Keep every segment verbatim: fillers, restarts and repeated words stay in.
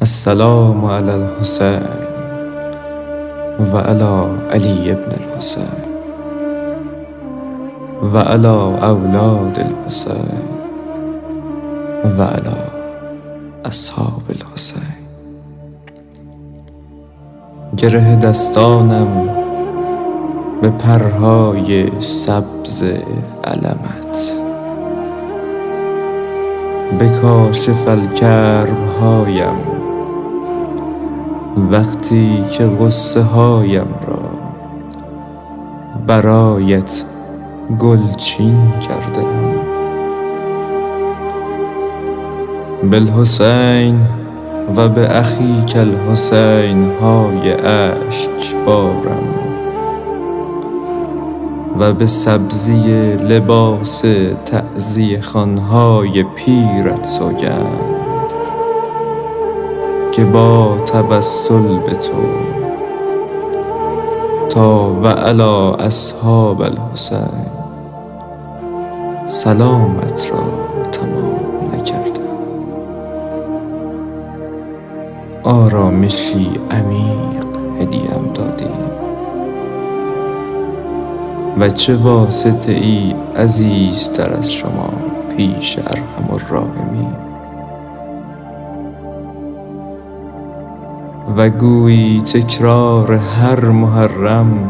السلام علی الحسین و علی علی ابن الحسین و علی اولاد الحسین و علی اصحاب الحسین. گره دستانم به پرهای سبز علمت، به کاشف الکرب هایم وقتی که غصه هایم را برایت گلچین کردم. بالحسین و به اخیک الحسین های اشک بارم و به سبزی لباس تعزیه خوانهای پیرت سوگند که با توسل به تو تا و علی اصحاب الحسین سلامت را تمام نکردم. آرامشی عمیق هدیه‌ام دادی و چه واسطه ای عزیزتر از شما پیش ارحم الراحمین. و گویی تکرار هر محرم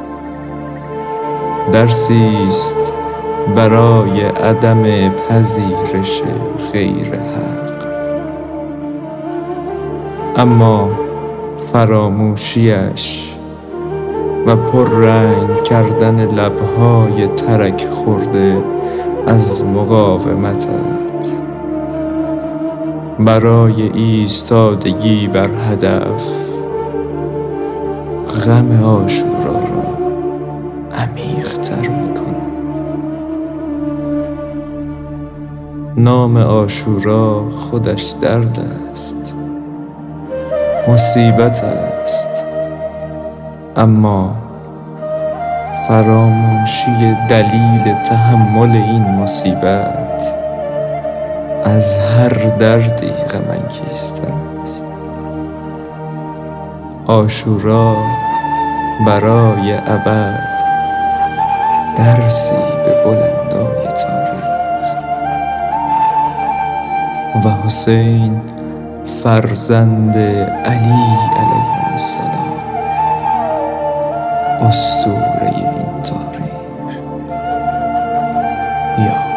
درسیست برای عدم پذیرش غیر حق، اما فراموشیش و پررنگ کردن لبهای ترک خورده از مقاومتت برای ایستادگی بر هدف غم عاشورا را عمیق‌تر می‌کند. نام عاشورا خودش درد است، مصیبت است، اما فراموشی دلیل تحمل این مصیبت از هر دردی غم‌انگیزتر است. عاشورا برای ابد درسی به بلندای تاریخ و حسین فرزند علی علیه السلام اسطوره این تاریخ. یا